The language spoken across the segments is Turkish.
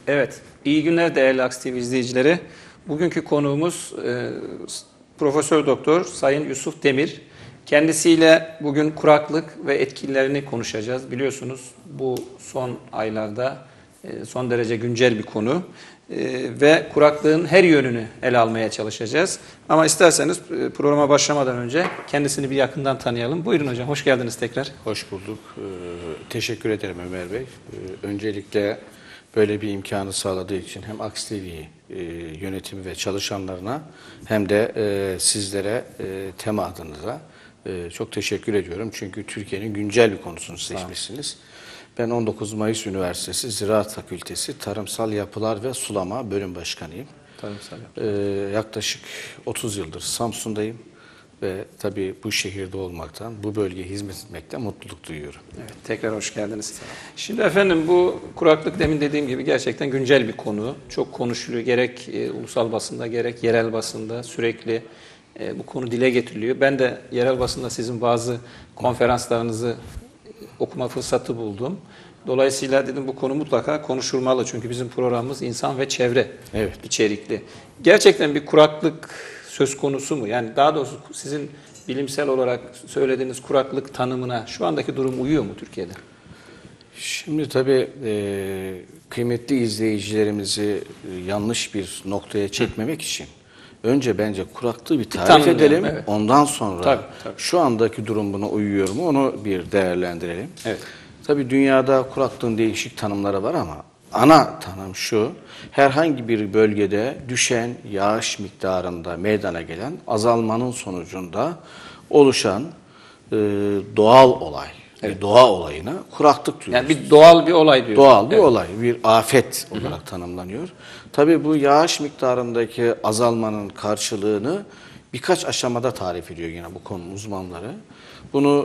Evet, iyi günler değerli Aks TV izleyicileri. Bugünkü konuğumuz Profesör Doktor Sayın Yusuf Demir. Kendisiyle bugün kuraklık ve etkilerini konuşacağız. Biliyorsunuz bu son aylarda son derece güncel bir konu ve kuraklığın her yönünü ele almaya çalışacağız. Ama isterseniz programa başlamadan önce kendisini bir yakından tanıyalım. Buyurun hocam, hoş geldiniz tekrar. Hoş bulduk. Teşekkür ederim Ömer Bey. Öncelikle böyle bir imkanı sağladığı için hem Aks TV yönetimi ve çalışanlarına hem de sizlere tema adınıza çok teşekkür ediyorum. Çünkü Türkiye'nin güncel bir konusunu seçmişsiniz. Ben 19 Mayıs Üniversitesi Ziraat Fakültesi Tarımsal Yapılar ve Sulama Bölüm Başkanıyım. Tarımsal Yaklaşık 30 yıldır Samsun'dayım. Ve tabii bu şehirde olmaktan, bu bölgeye hizmet etmekten mutluluk duyuyorum. Evet, tekrar hoş geldiniz. Şimdi efendim bu kuraklık demin dediğim gibi gerçekten güncel bir konu. Çok konuşuluyor. Gerek ulusal basında gerek yerel basında sürekli bu konu dile getiriliyor. Ben de yerel basında sizin bazı konferanslarınızı okuma fırsatı buldum. Dolayısıyla dedim bu konu mutlaka konuşulmalı. Çünkü bizim programımız insan ve çevre içerikli. Gerçekten bir kuraklık söz konusu mu? Yani daha doğrusu sizin bilimsel olarak söylediğiniz kuraklık tanımına şu andaki durum uyuyor mu Türkiye'de? Şimdi tabii kıymetli izleyicilerimizi yanlış bir noktaya çekmemek için önce bence kuraklığı bir tarif edelim. Evet. Ondan sonra tabii. Şu andaki durum buna uyuyor mu onu bir değerlendirelim. Evet. Tabii dünyada kuraklığın değişik tanımları var ama ana tanım şu: herhangi bir bölgede düşen yağış miktarında meydana gelen azalmanın sonucunda oluşan doğal olay. Evet. Doğa olayına kuraklık diyoruz. Yani bir doğal bir olay diyoruz. Doğal bir olay, bir afet olarak tanımlanıyor. Tabii bu yağış miktarındaki azalmanın karşılığını birkaç aşamada tarif ediyor yine bu konunun uzmanları. Bunu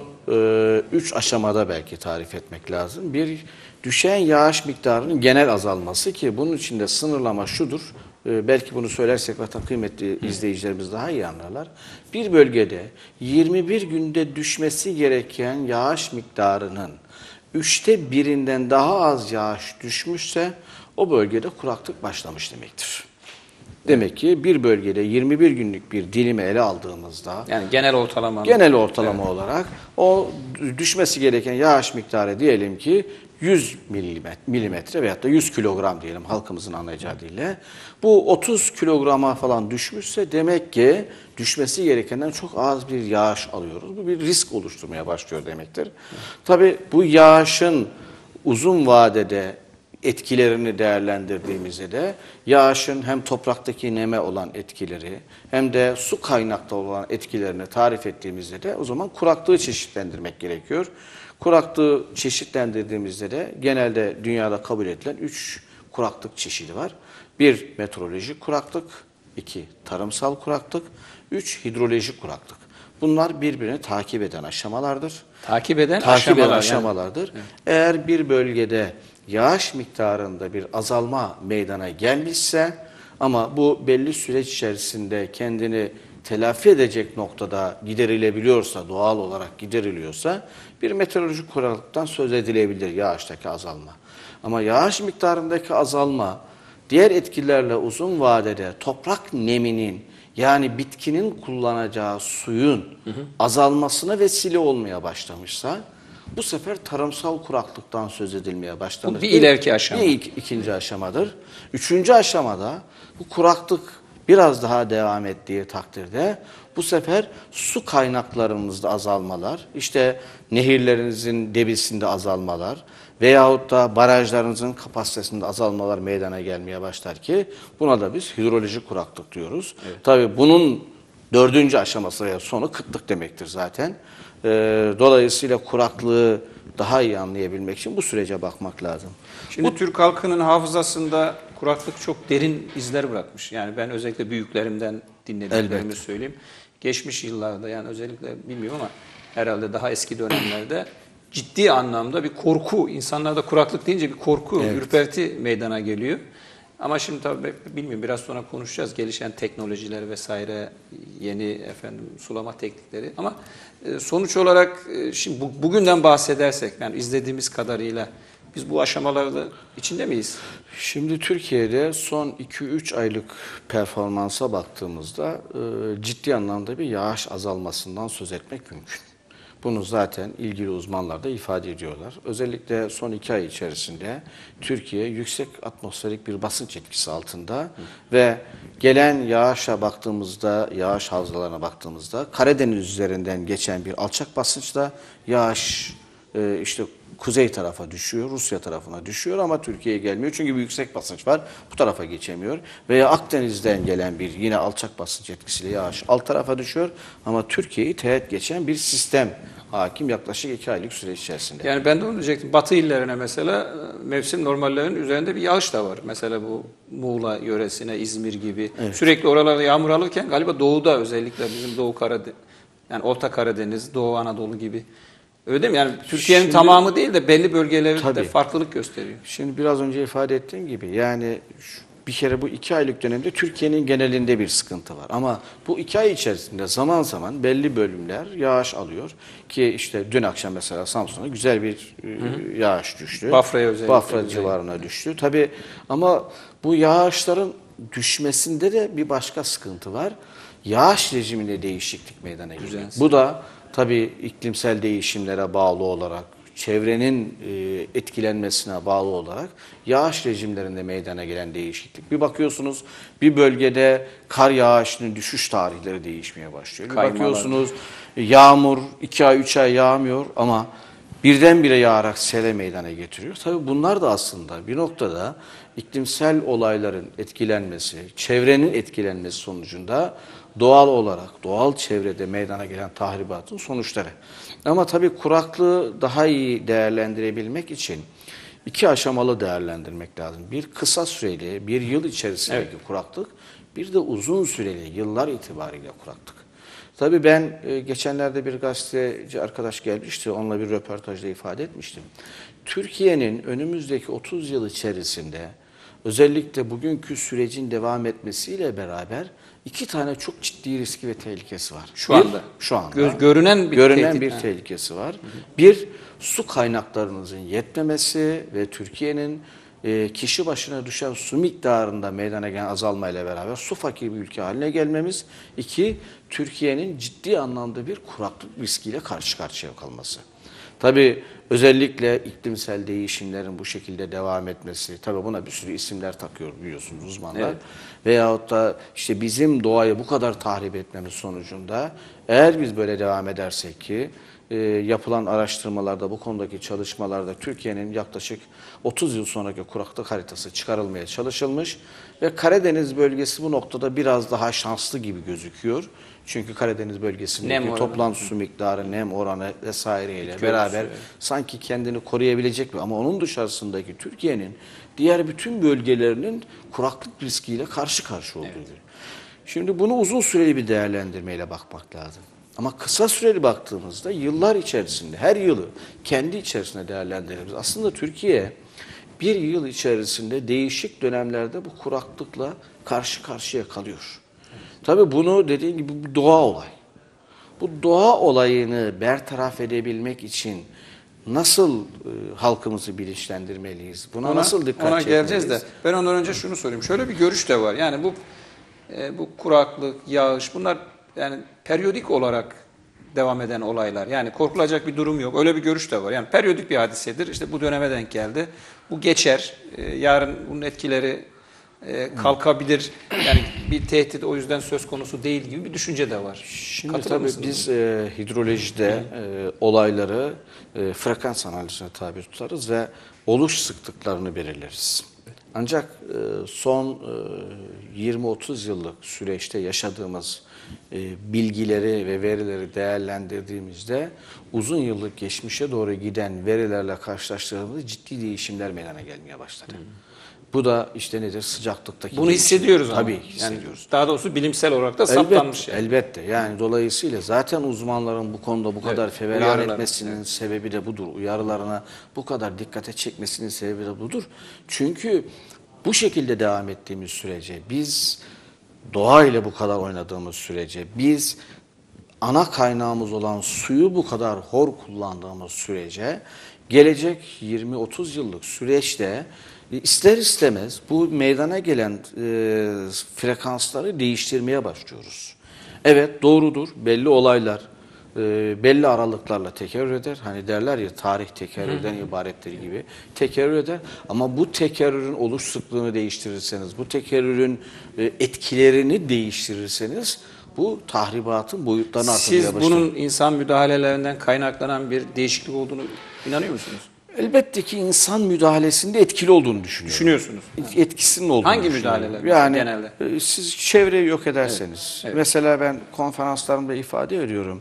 3 aşamada belki tarif etmek lazım. Bir, düşen yağış miktarının genel azalması, ki bunun içinde sınırlama şudur. Belki bunu söylersek zaten kıymetli izleyicilerimiz daha iyi anlarlar. Bir bölgede 21 günde düşmesi gereken yağış miktarının 1/3'ünden daha az yağış düşmüşse o bölgede kuraklık başlamış demektir. Demek ki bir bölgede 21 günlük bir dilimi ele aldığımızda, yani genel ortalama evet, olarak o düşmesi gereken yağış miktarı diyelim ki 100 milimetre veyahut da 100 kilogram diyelim halkımızın anlayacağı dille. Bu 30 kilograma falan düşmüşse demek ki düşmesi gerekenden çok az bir yağış alıyoruz. Bu bir risk oluşturmaya başlıyor demektir. Tabii bu yağışın uzun vadede etkilerini değerlendirdiğimizde de yağışın hem topraktaki neme olan etkileri hem de su kaynaklı olan etkilerini tarif ettiğimizde de o zaman kuraklığı çeşitlendirmek gerekiyor. Kuraklığı çeşitlendirdiğimizde de genelde dünyada kabul edilen 3 kuraklık çeşidi var. 1 meteorolojik kuraklık, 2 tarımsal kuraklık, 3 hidrolojik kuraklık. Bunlar birbirini takip eden aşamalardır. Takip eden aşamalardır. Yani. Eğer bir bölgede yağış miktarında bir azalma meydana gelmişse ama bu belli süreç içerisinde kendini telafi edecek noktada giderilebiliyorsa, doğal olarak gideriliyorsa bir meteorolojik kuraklıktan söz edilebilir yağıştaki azalma. Ama yağış miktarındaki azalma diğer etkilerle uzun vadede toprak neminin, yani bitkinin kullanacağı suyun azalmasına vesile olmaya başlamışsa bu sefer tarımsal kuraklıktan söz edilmeye başlanır. Bu bir ileriki aşama. İkinci aşamadır. Üçüncü aşamada bu kuraklık biraz daha devam ettiği takdirde bu sefer su kaynaklarımızda azalmalar, işte nehirlerinizin debisinde azalmalar veyahut da barajlarınızın kapasitesinde azalmalar meydana gelmeye başlar ki buna da biz hidrolojik kuraklık diyoruz. Evet. Tabii bunun 4. aşaması veya sonu kıtlık demektir zaten. Dolayısıyla kuraklığı daha iyi anlayabilmek için bu sürece bakmak lazım. Şimdi Türk halkının hafızasında kuraklık çok derin izler bırakmış. Yani ben özellikle büyüklerimden dinlediklerimi söyleyeyim. Geçmiş yıllarda, yani özellikle bilmiyorum ama herhalde daha eski dönemlerde ciddi anlamda bir korku, insanlarda kuraklık deyince bir korku, ürperti meydana geliyor. Ama şimdi tabii bilmiyorum, biraz sonra konuşacağız gelişen teknolojiler vesaire, yeni sulama teknikleri. Ama sonuç olarak şimdi bugünden bahsedersek, yani izlediğimiz kadarıyla Biz bu aşamalarda içinde miyiz? Şimdi Türkiye'de son 2-3 aylık performansa baktığımızda ciddi anlamda bir yağış azalmasından söz etmek mümkün. Bunu zaten ilgili uzmanlar da ifade ediyorlar. Özellikle son 2 ay içerisinde Türkiye yüksek atmosferik bir basınç etkisi altında ve gelen yağışa baktığımızda, yağış havzalarına baktığımızda Karadeniz üzerinden geçen bir alçak basınçla yağış işte kuzey tarafa düşüyor, Rusya tarafına düşüyor ama Türkiye'ye gelmiyor. Çünkü bir yüksek basınç var, bu tarafa geçemiyor. Veya Akdeniz'den gelen bir yine alçak basınç etkisiyle yağış alt tarafa düşüyor ama Türkiye'yi teğet geçen bir sistem hakim yaklaşık 2 aylık süreç içerisinde. Yani ben de onu diyecektim. Batı illerine mesela mevsim normallerinin üzerinde bir yağış da var. Mesela bu Muğla yöresine, İzmir gibi. Evet. Sürekli oralarda yağmur alırken galiba doğuda özellikle bizim Doğu Karadeniz, yani Orta Karadeniz, Doğu Anadolu gibi. Öyle değil mi? Yani Türkiye'nin Şimdi, tamamı değil de belli bölgeleri tabii, de farklılık gösteriyor. Şimdi biraz önce ifade ettiğim gibi yani bir kere bu 2 aylık dönemde Türkiye'nin genelinde bir sıkıntı var. Ama bu 2 ay içerisinde zaman zaman belli bölümler yağış alıyor. Ki işte dün akşam mesela Samsun'a güzel bir yağış düştü. Bafra'ya özellikle. Bafra civarına düştü. Tabii ama bu yağışların düşmesinde de bir başka sıkıntı var. Yağış rejiminde değişiklik meydana geliyor. Bu da tabii iklimsel değişimlere bağlı olarak, çevrenin etkilenmesine bağlı olarak yağış rejimlerinde meydana gelen değişiklik. Bir bakıyorsunuz bir bölgede kar yağışının düşüş tarihleri değişmeye başlıyor. Bir bakıyorsunuz yağmur 2 ay 3 ay yağmıyor ama birdenbire yağarak sele meydana getiriyor. Tabii bunlar da aslında bir noktada iklimsel olayların etkilenmesi, çevrenin etkilenmesi sonucunda doğal olarak, doğal çevrede meydana gelen tahribatın sonuçları. Ama tabii kuraklığı daha iyi değerlendirebilmek için 2 aşamalı değerlendirmek lazım. Bir kısa süreli, bir yıl içerisindeki kuraklık, bir de uzun süreli, yıllar itibariyle kuraklık. Tabii ben geçenlerde bir gazeteci arkadaş gelmişti, onunla bir röportajda ifade etmiştim. Türkiye'nin önümüzdeki 30 yıl içerisinde özellikle bugünkü sürecin devam etmesiyle beraber 2 tane çok ciddi riski ve tehlikesi var. Şu anda. Şu anda. Görünen bir tehlikesi var. Bir, su kaynaklarınızın yetmemesi ve Türkiye'nin kişi başına düşen su miktarında meydana gelen azalmayla beraber su fakir bir ülke haline gelmemiz. 2, Türkiye'nin ciddi anlamda bir kuraklık riskiyle karşı karşıya kalması. Tabii özellikle iklimsel değişimlerin bu şekilde devam etmesi, tabii buna bir sürü isimler takıyor biliyorsunuz uzmanlar. Evet. Veyahut da işte bizim doğayı bu kadar tahrip etmemiz sonucunda eğer biz böyle devam edersek ki yapılan araştırmalarda bu konudaki çalışmalarda Türkiye'nin yaklaşık 30 yıl sonraki kuraklık haritası çıkarılmaya çalışılmış ve Karadeniz bölgesi bu noktada biraz daha şanslı gibi gözüküyor. Çünkü Karadeniz bölgesindeki toplam su miktarı, nem oranı vesaireyle beraber sanki kendini koruyabilecek mi? Ama onun dışarısındaki Türkiye'nin diğer bütün bölgelerinin kuraklık riskiyle karşı karşı olduğu gibi. Şimdi bunu uzun süreli bir değerlendirmeyle bakmak lazım. Ama kısa süreli baktığımızda yıllar içerisinde, her yılı kendi içerisinde değerlendiririz. Aslında Türkiye bir yıl içerisinde değişik dönemlerde bu kuraklıkla karşı karşıya kalıyor. Tabii bunu dediğim gibi bir doğa olay. Bu doğa olayını bertaraf edebilmek için nasıl halkımızı bilinçlendirmeliyiz? Buna nasıl dikkat çekmeliyiz? Ona geleceğiz de ben ondan önce şunu sorayım. Şöyle bir görüş de var. Yani bu kuraklık, yağış bunlar yani periyodik olarak devam eden olaylar. Yani korkulacak bir durum yok. Öyle bir görüş de var. Yani periyodik bir hadisedir. İşte bu döneme denk geldi. Bu geçer. Yarın bunun etkileri kalkabilir. Yani bir tehdit o yüzden söz konusu değil gibi bir düşünce de var. Şimdi tabii biz hidrolojide olayları frekans analizine tabi tutarız ve oluş sıklıklarını belirleriz. Ancak son 20-30 yıllık süreçte yaşadığımız bilgileri ve verileri değerlendirdiğimizde uzun yıllık geçmişe doğru giden verilerle karşılaştırdığımızda ciddi değişimler meydana gelmeye başladı. Bu da işte nedir? Sıcaklıktaki bunu hissediyoruz ama. Tabii hissediyoruz. Yani daha doğrusu bilimsel olarak da saptanmış. Yani. Elbette. Yani dolayısıyla zaten uzmanların bu konuda bu kadar feveran etmesinin sebebi de budur. Uyarılarına bu kadar dikkate çekmesinin sebebi de budur. Çünkü bu şekilde devam ettiğimiz sürece biz doğayla bu kadar oynadığımız sürece biz ana kaynağımız olan suyu bu kadar hor kullandığımız sürece gelecek 20-30 yıllık süreçte ister istemez bu meydana gelen frekansları değiştirmeye başlıyoruz. Evet, doğrudur, belli olaylar belli aralıklarla tekerrür eder. Hani derler ya, tarih tekerrürden ibarettir gibi tekerrür eder. Ama bu tekerrürün oluş sıklığını değiştirirseniz, bu tekerrürün etkilerini değiştirirseniz bu tahribatın boyutlarını artırmaya başlar. Siz bunun insan müdahalelerinden kaynaklanan bir değişiklik olduğunu inanıyor musunuz? Elbette ki insan müdahalesinde etkili olduğunu Düşünüyorsunuz. Etkisinin olduğunu Hangi düşünüyorum. müdahaleler Yani genelde? siz çevreyi yok ederseniz, Evet. mesela ben konferanslarımda ifade ediyorum,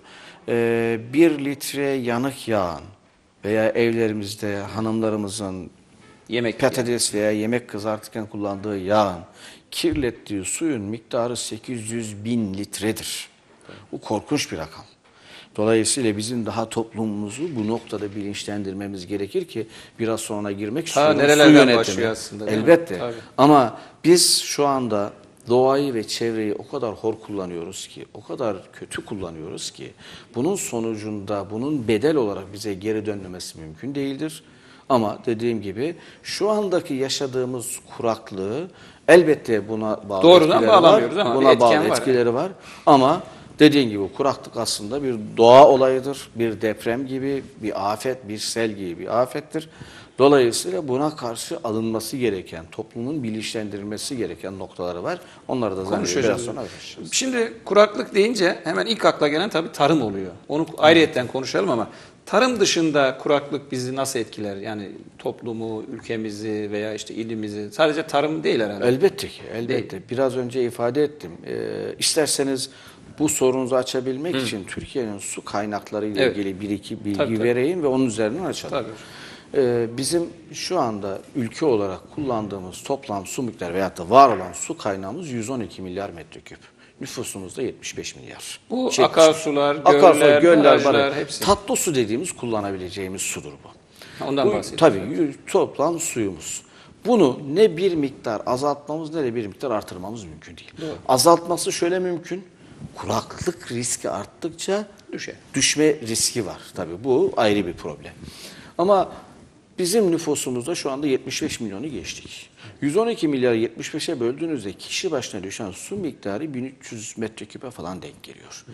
1 litre yanık yağın veya evlerimizde hanımlarımızın Yemek patates veya yemek kızartırken kullandığı yağın kirlettiği suyun miktarı 800 bin litredir. Bu korkunç bir rakam. Dolayısıyla bizim daha toplumumuzu bu noktada bilinçlendirmemiz gerekir ki biraz sonra girmek istiyorum. nerelerden Su yönetimi. başlıyor aslında, değil mi? Elbette. Tabii. Ama biz şu anda doğayı ve çevreyi o kadar hor kullanıyoruz ki, o kadar kötü kullanıyoruz ki bunun sonucunda bunun bedel olarak bize geri dönmemesi mümkün değildir. Ama dediğim gibi şu andaki yaşadığımız kuraklığı elbette buna bağlı Doğrudan etkileri bağlamıyoruz var. ama bir Buna bağlı etken var. etkileri var. Ama dediğim gibi kuraklık aslında bir doğa olayıdır. Bir deprem gibi, bir afet, bir sel gibi bir afettir. Dolayısıyla buna karşı alınması gereken, toplumun bilinçlendirilmesi gereken noktaları var. Onları da zannediyorum biraz sonra konuşacağız. Şimdi kuraklık deyince hemen ilk akla gelen tabii tarım oluyor. Onu ayrıyetten konuşalım ama tarım dışında kuraklık bizi nasıl etkiler? Yani toplumu, ülkemizi veya işte ilimizi. Sadece tarım değil herhalde. Elbette ki, elbette. Biraz önce ifade ettim. İsterseniz bu sorunuzu açabilmek için Türkiye'nin su kaynakları ile ilgili bir iki bilgi Tabii. vereyim ve onun üzerinden açalım. Tabii. Bizim şu anda ülke olarak kullandığımız toplam su miktarı veyahut da var olan su kaynağımız 112 milyar metreküp. Nüfusumuz da 75 milyar. Bu Şey, akarsular, akarsular, göller, barajlar baraj, hepsi. tatlı su dediğimiz kullanabileceğimiz sudur bu. Ondan Bu, bahsediyorum. tabii toplam suyumuz. Bunu ne bir miktar azaltmamız ne de bir miktar artırmamız mümkün değil. Doğru. Azaltması şöyle mümkün. Kuraklık riski arttıkça düşme riski var. Tabii bu ayrı bir problem. Ama bizim nüfusumuzda şu anda 75 milyonu geçtik. 112 milyarı 75'e böldüğünüzde kişi başına düşen su miktarı 1300 metreküpe falan denk geliyor.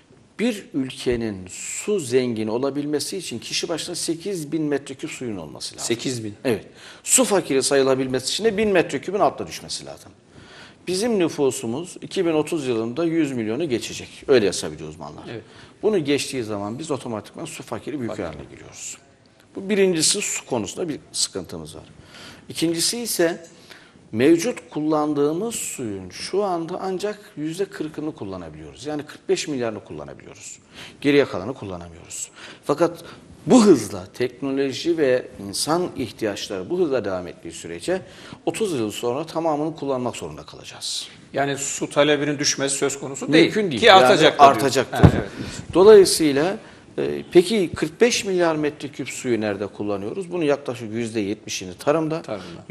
Bir ülkenin su zengini olabilmesi için kişi başına 8.000 metreküp suyun olması lazım. 8.000. Evet. Su fakiri sayılabilmesi için de 1000 metreküpün altına düşmesi lazım. Bizim nüfusumuz 2030 yılında 100 milyonu geçecek. Öyle hesaplayıyor uzmanlar. Evet. Bunu geçtiği zaman biz otomatikman su fakiri bir ülke haline giriyoruz. Bu birincisi, su konusunda bir sıkıntımız var. İkincisi ise mevcut kullandığımız suyun şu anda ancak %40'ını kullanabiliyoruz. Yani 45 milyarını kullanabiliyoruz. Geriye kalanı kullanamıyoruz. Fakat bu hızla teknoloji ve insan ihtiyaçları bu hızla devam ettiği sürece 30 yıl sonra tamamını kullanmak zorunda kalacağız. Yani su talebinin düşmesi söz konusu değil. Mümkün değil. Ki artacak. Yani artacaktır. Ha, evet. Dolayısıyla peki 45 milyar metreküp suyu nerede kullanıyoruz? Bunun yaklaşık %70'ini tarımda,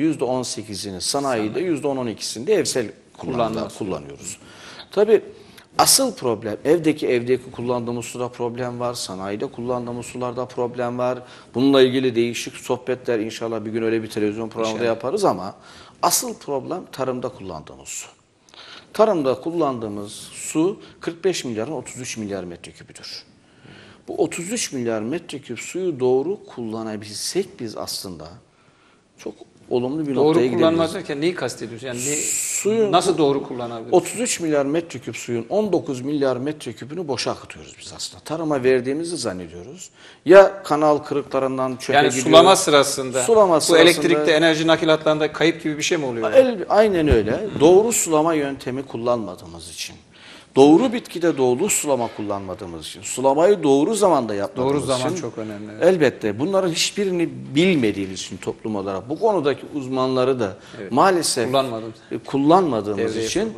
%18'ini sanayide, %10-12'sini de evsel kullanımda kullanıyoruz. Tabii asıl problem evdeki kullandığımız suda problem var, sanayide kullandığımız sularda problem var. Bununla ilgili değişik sohbetler inşallah bir gün öyle bir televizyon programında yaparız ama asıl problem tarımda kullandığımız su. Tarımda kullandığımız su 45 milyarın 33 milyar metreküpüdür. Bu 33 milyar metreküp suyu doğru kullanabilsek biz aslında çok olumlu bir noktaya gidebiliriz. Doğru kullanmaz derken neyi kastediyorsun? Yani Suyun, nasıl doğru kullanabiliriz? 33 milyar metreküp suyun 19 milyar metreküpünü boşa akıtıyoruz biz aslında. Tarıma verdiğimizi zannediyoruz. Ya kanal kırıklarından çöpe yani gidiyor. sulama sırasında, Sulama bu sırasında, elektrikte, enerji nakilatlarında kayıp gibi bir şey mi oluyor? Aynen öyle. Doğru sulama yöntemi kullanmadığımız için. Doğru bitkide doğru sulama kullanmadığımız için, sulamayı doğru zamanda yapmadığımız için. Doğru zaman çok önemli. Evet. Elbette bunların hiçbirini bilmediğimiz için toplum olarak bu konudaki uzmanları da maalesef kullanmadığımız için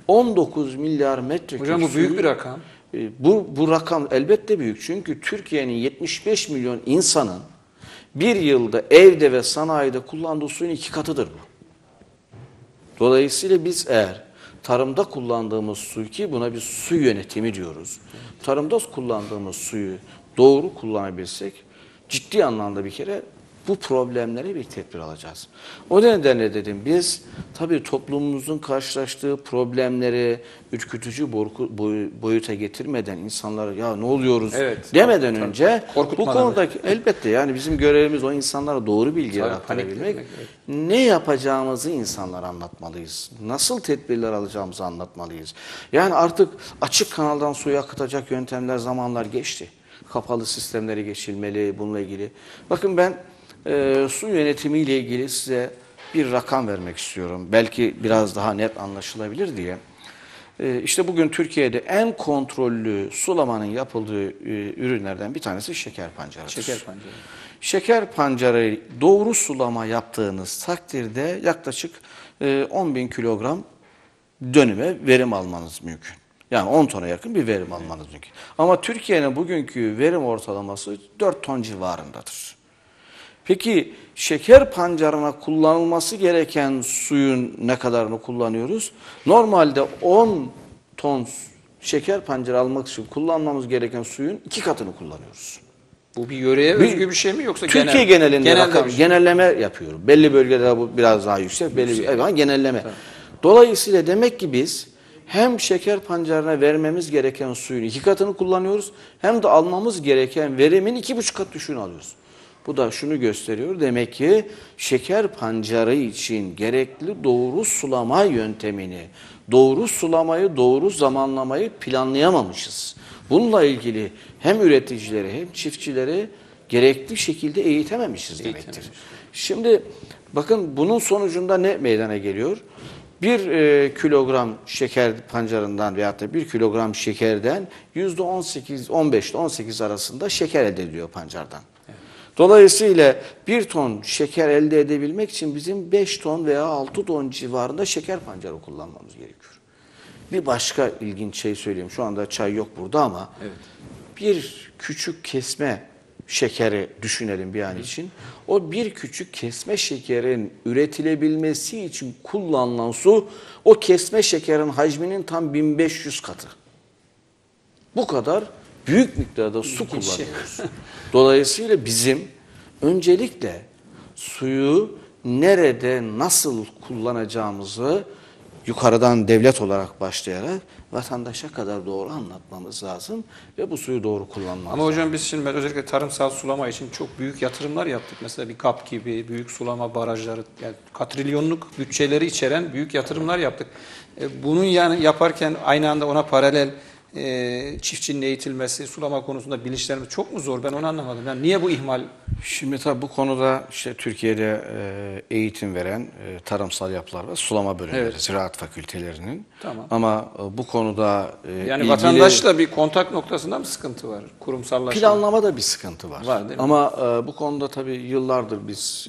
19 milyar metreküp Hocam bu büyük bir rakam. Bu rakam elbette büyük. Çünkü Türkiye'nin 75 milyon insanın bir yılda evde ve sanayide kullandığı suyun 2 katıdır bu. Dolayısıyla biz eğer tarımda kullandığımız su ki buna bir su yönetimi diyoruz. Tarımda kullandığımız suyu doğru kullanabilsek ciddi anlamda bir kere bu problemlere bir tedbir alacağız. O nedenle dedim biz tabii toplumumuzun karşılaştığı problemleri ürkütücü boyuta getirmeden insanlara ya ne oluyoruz demeden önce bu konudaki elbette yani bizim görevimiz o insanlara doğru bilgiler aktarabilmek. Ne yapacağımızı insanlara anlatmalıyız. Nasıl tedbirler alacağımızı anlatmalıyız. Yani artık açık kanaldan suyu akıtacak yöntemler zamanlar geçti. Kapalı sistemleri geçilmeli bununla ilgili. Bakın ben su yönetimiyle ilgili size bir rakam vermek istiyorum. Belki biraz daha net anlaşılabilir diye. İşte bugün Türkiye'de en kontrollü sulamanın yapıldığı ürünlerden bir tanesi şeker pancarıdır. Şeker pancarı. Şeker pancarı doğru sulama yaptığınız takdirde yaklaşık 10.000 kilogram dönüme verim almanız mümkün. Yani 10 tona yakın bir verim almanız mümkün. Ama Türkiye'nin bugünkü verim ortalaması 4 ton civarındadır. Peki şeker pancarına kullanılması gereken suyun ne kadarını kullanıyoruz? Normalde 10 ton şeker pancarı almak için kullanmamız gereken suyun 2 katını kullanıyoruz. Bu bir yöreye özgü bir şey mi yoksa Türkiye genelinde genelleme yapıyorum. Belli bölgelerde bu biraz daha yüksek, genelleme. Tamam. Dolayısıyla demek ki biz hem şeker pancarına vermemiz gereken suyun 2 katını kullanıyoruz hem de almamız gereken verimin 2,5 kat düşüğünü alıyoruz. Bu da şunu gösteriyor. Demek ki şeker pancarı için gerekli doğru sulama yöntemini, doğru sulamayı, doğru zamanlamayı planlayamamışız. Bununla ilgili hem üreticileri hem çiftçileri gerekli şekilde eğitememişiz demektir. Şimdi bakın bunun sonucunda ne meydana geliyor? 1 kilogram şeker pancarından veyahut da 1 kilogram şekerden %18, 15 ile 18 arasında şeker elde ediyor pancardan. Dolayısıyla 1 ton şeker elde edebilmek için bizim 5 ton veya 6 ton civarında şeker pancarı kullanmamız gerekiyor. Bir başka ilginç şey söyleyeyim. Şu anda çay yok burada ama bir küçük kesme şekeri düşünelim bir an için. O bir küçük kesme şekerin üretilebilmesi için kullanılan su o kesme şekerin hacminin tam 1500 katı. Bu kadar büyük miktarda su kullanıyoruz. Dolayısıyla bizim öncelikle suyu nerede nasıl kullanacağımızı yukarıdan devlet olarak başlayarak vatandaşa kadar doğru anlatmamız lazım ve bu suyu doğru kullanmamız lazım. Ama hocam biz şimdi özellikle tarımsal sulama için çok büyük yatırımlar yaptık. Mesela bir KAP gibi büyük sulama barajları, yani katrilyonluk bütçeleri içeren büyük yatırımlar yaptık. Bunun yani yaparken aynı anda ona paralel çiftçinin eğitilmesi, sulama konusunda bilinçlenmesi çok mu zor? Ben onu anlamadım. Yani niye bu ihmal? Şimdi tabii bu konuda işte Türkiye'de eğitim veren tarımsal yapılar var. Sulama bölümleri, ziraat fakültelerinin. Tamam. Ama bu konuda yani vatandaşla bir kontak noktasında mı sıkıntı var? Kurumsallaşma. Planlamada bir sıkıntı var. Var değil mi? Ama bu konuda tabii yıllardır biz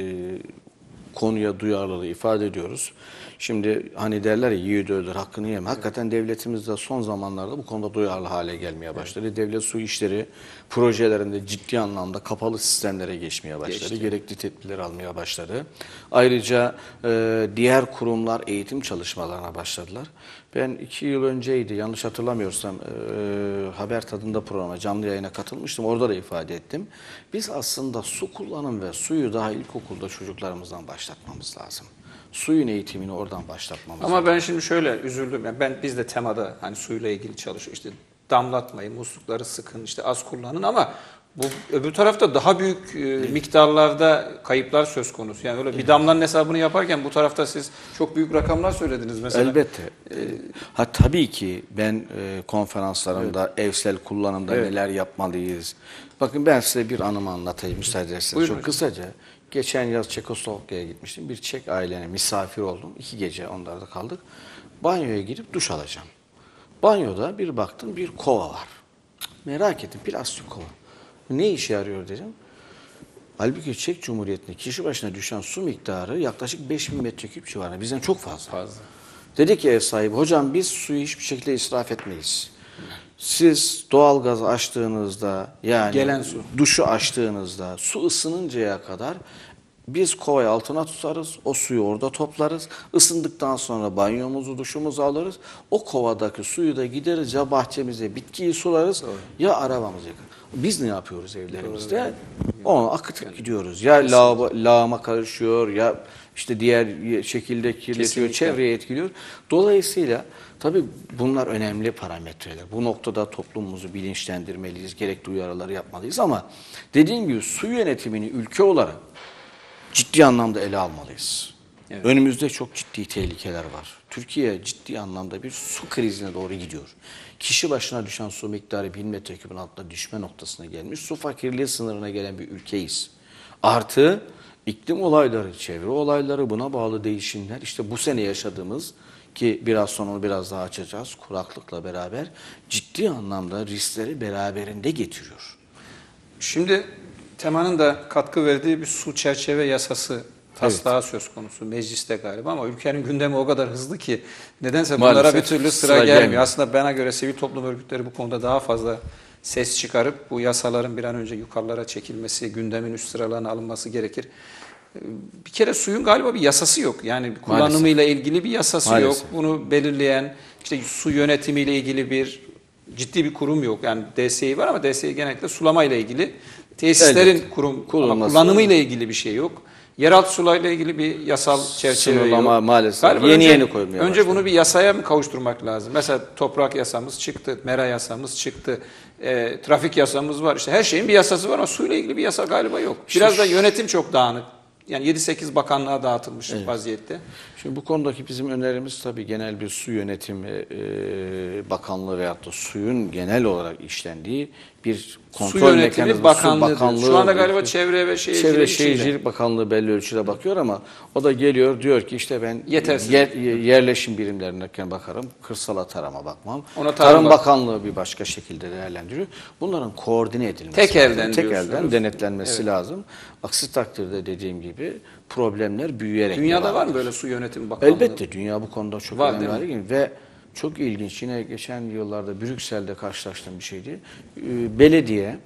konuya duyarlılığı ifade ediyoruz. Şimdi hani derler ya yiğit öldür hakkını yeme. Hakikaten devletimiz de son zamanlarda bu konuda duyarlı hale gelmeye başladı. Devlet su işleri projelerinde ciddi anlamda kapalı sistemlere geçmeye başladı. Gerekli tedbirler almaya başladı. Ayrıca diğer kurumlar eğitim çalışmalarına başladılar. Ben 2 yıl önceydi yanlış hatırlamıyorsam Haber Tadında programa canlı yayına katılmıştım. Orada da ifade ettim. Biz aslında su kullanım ve suyu daha ilkokulda çocuklarımızdan başlatmamız lazım. Suyun eğitimini oradan başlatmamız lazım. Ama ben şimdi şöyle üzüldüm. Yani biz de temada hani suyla ilgili çalışıyoruz. İşte damlatmayın, muslukları sıkın, işte az kullanın ama bu öbür tarafta daha büyük miktarlarda kayıplar söz konusu. Yani öyle bir damlanın hesabını yaparken bu tarafta siz çok büyük rakamlar söylediniz mesela. Elbette. Tabii ki ben konferanslarımda evsel kullanımda neler yapmalıyız. Bakın ben size bir anımı anlatayım müsaade ederseniz. Çok kısaca. Geçen yaz Çekoslovakya'ya gitmiştim. Bir Çek ailenin misafir oldum. 2 gece onlarda kaldık. Banyoya girip duş alacağım. Banyoda bir baktım bir kova var. Merak ettim plastik kova. Ne işe yarıyor dedim. Halbuki Çek Cumhuriyeti'nde kişi başına düşen su miktarı yaklaşık 5000 metreküp civarında. Bizden çok fazla. Dedi ki ev sahibi, hocam biz suyu hiçbir şekilde israf etmeyiz. Siz doğalgazı açtığınızda yani gelen su, duşu açtığınızda su ısınıncaya kadar Biz kovayı altına tutarız, o suyu orada toplarız. Isındıktan sonra banyomuzu, duşumuzu alırız. O kovadaki suyu da gideriz ya bahçemize bitkiyi sularız ya arabamızı yıkarız. Biz ne yapıyoruz evlerimizde? Onu akıtıp gidiyoruz. Ya lağıma karışıyor ya işte diğer şekilde kirletiyor, Kesinlikle. çevreye etkiliyor. Dolayısıyla tabii bunlar önemli parametreler. Bu noktada toplumumuzu bilinçlendirmeliyiz, gerekli uyarıları yapmalıyız ama dediğim gibi su yönetimini ülke olarak ciddi anlamda ele almalıyız. Evet. Önümüzde çok ciddi tehlikeler var. Türkiye ciddi anlamda bir su krizine doğru gidiyor. Kişi başına düşen su miktarı 1000 metreküpün altında düşme noktasına gelmiş. Su fakirliği sınırına gelen bir ülkeyiz. Artı iklim olayları, çevre olayları, buna bağlı değişimler. İşte bu sene yaşadığımız ki biraz sonra onu biraz daha açacağız. Kuraklıkla beraber ciddi anlamda riskleri beraberinde getiriyor. Şimdi temanın da katkı verdiği bir su çerçeve yasası taslağı söz konusu mecliste galiba ama ülkenin gündemi o kadar hızlı ki nedense bunlara Maalesef bir türlü sıra sıra gelmiyor. gelmiyor. Aslında bana göre sivil toplum örgütleri bu konuda daha fazla ses çıkarıp bu yasaların bir an önce yukarılara çekilmesi, gündemin üst sıralarına alınması gerekir. Bir kere suyun galiba bir yasası yok. Yani kullanımıyla ilgili bir yasası yok. Maalesef. Bunu belirleyen işte su yönetimiyle ilgili bir ciddi bir kurum yok. Yani DSİ var ama DSİ genellikle sulamayla ilgili tesislerin Elbette. ama Kullanılması kullanımıyla ilgili bir şey yok. Yeraltı sularıyla ilgili bir yasal çerçeve Sınırlama yok. maalesef Galiba yeni koymaya önce başladı. bunu bir yasaya mı kavuşturmak lazım? Mesela toprak yasamız çıktı, mera yasamız çıktı, trafik yasamız var. İşte her şeyin bir yasası var ama suyla ilgili bir yasa galiba yok. Biraz da yönetim çok dağınık. Yani 7-8 bakanlığa dağıtılmış vaziyette. Şimdi bu konudaki bizim önerimiz tabii genel bir su yönetimi bakanlığı veyahut da suyun genel olarak işlendiği bir kontrol Su Yönetimi mekanizması. Bakanlığı. Şu anda galiba Çevre ve Şehircilik Çevre içinde. Şehircilik Bakanlığı belli ölçüde bakıyor ama o da geliyor diyor ki işte ben Yetersiz. yerleşim birimlerine bakarım, kırsala tarama bakmam. Ona Tarım bak- Bakanlığı bir başka şekilde değerlendiriyor. Bunların koordine edilmesi Tek lazım. elden Tek diyorsunuz. elden denetlenmesi lazım. Aksi takdirde dediğim gibi problemler büyüyerek Dünyada devam var mı eder. böyle su yönetimi bakanlığı? Elbette dünya bu konuda çok Var, önemli değil mi? hale geldi ve çok ilginç, yine geçen yıllarda Brüksel'de karşılaştığım bir şeydi. Belediye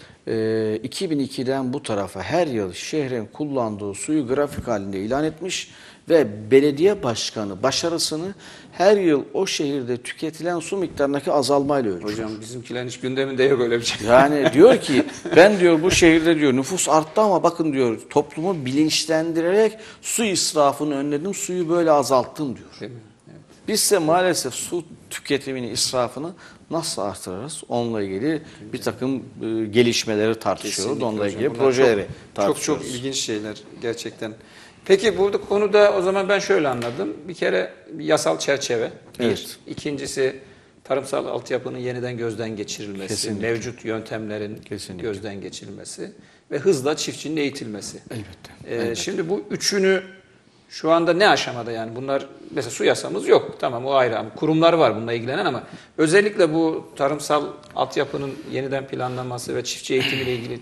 2002'den bu tarafa her yıl şehrin kullandığı suyu grafik halinde ilan etmiş ve belediye başkanı başarısını her yıl o şehirde tüketilen su miktarındaki azalmayla ölçüyor. Hocam bizimkilerin hiç gündeminde yok öyle bir şey. Yani diyor ki ben diyor bu şehirde diyor nüfus arttı ama bakın diyor toplumu bilinçlendirerek su israfını önledim, suyu böyle azalttım diyor. Değil mi? Evet. Bizse maalesef su tüketimini, israfını nasıl artırırız? Onunla ilgili bir takım gelişmeleri tartışıyoruz. Kesinlikle Onunla hocam. ilgili Bunlar projeleri çok tartışıyoruz. ilginç şeyler gerçekten. Peki burada konuda o zaman ben şöyle anladım. Bir kere bir yasal çerçeve. Bir. Evet. İkincisi tarımsal altyapının yeniden gözden geçirilmesi. Kesinlikle. Mevcut yöntemlerin Kesinlikle. gözden geçirilmesi. Ve hızla çiftçinin eğitilmesi. Elbette. Elbette. Şimdi bu üçünü şu anda ne aşamada yani bunlar mesela su yasamız yok tamam o ayrı ama kurumlar var bununla ilgilenen ama özellikle bu tarımsal altyapının yeniden planlanması ve çiftçi eğitimiyle ilgili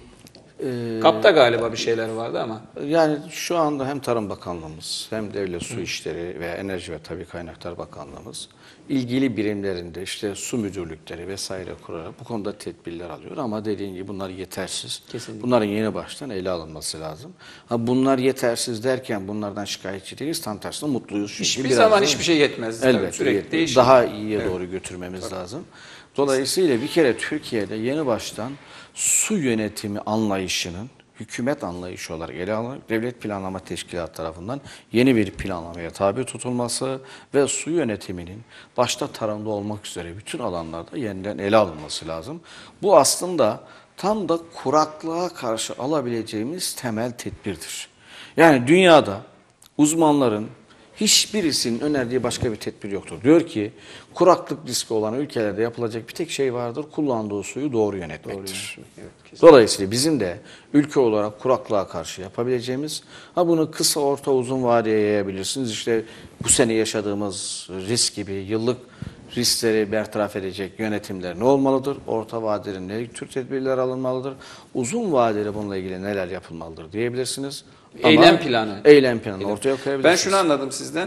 kapta galiba bir şeyler vardı ama. Yani şu anda hem Tarım Bakanlığımız hem Devlet Su İşleri ve Enerji ve Tabii Kaynaklar Bakanlığımız ilgili birimlerinde işte su müdürlükleri vesaire kurarak bu konuda tedbirler alıyor ama dediğim gibi bunlar yetersiz. Kesinlikle. Bunların yeni baştan ele alınması lazım. Ha bunlar yetersiz derken bunlardan şikayetçi değiliz. Tam tersine mutluyuz. Çünkü Hiçbir biraz zaman da- hiçbir şey yetmez. Tabii, Elbette sürekli yetmez. değişir. Daha iyiye doğru götürmemiz lazım. Dolayısıyla bir kere Türkiye'de yeni baştan su yönetimi anlayışının hükümet anlayışı olarak ele alınıp Devlet Planlama Teşkilatı tarafından yeni bir planlamaya tabi tutulması ve su yönetiminin başta tarımda olmak üzere bütün alanlarda yeniden ele alınması lazım. Bu aslında tam da kuraklığa karşı alabileceğimiz temel tedbirdir. Yani dünyada uzmanların hiçbirisinin önerdiği başka bir tedbir yoktur. Diyor ki kuraklık riski olan ülkelerde yapılacak bir tek şey vardır. Kullandığı suyu doğru yönetmektir. Evet, kesinlikle. Dolayısıyla bizim de ülke olarak kuraklığa karşı yapabileceğimiz, bunu kısa, orta, uzun vadeye yayabilirsiniz. İşte bu sene yaşadığımız risk gibi yıllık riskleri bertaraf edecek yönetimler ne olmalıdır? Orta vadeli ne tür tedbirler alınmalıdır? Uzun vadeli bununla ilgili neler yapılmalıdır diyebilirsiniz. Eylem planı. Eylem planı ortaya koyabilirsiniz. Ben şunu anladım sizden.